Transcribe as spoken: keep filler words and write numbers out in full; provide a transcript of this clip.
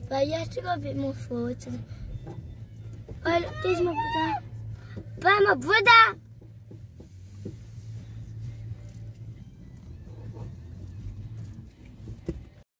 But you have to go a bit more forward to the... Oh, look, there's my brother. Bye, my brother!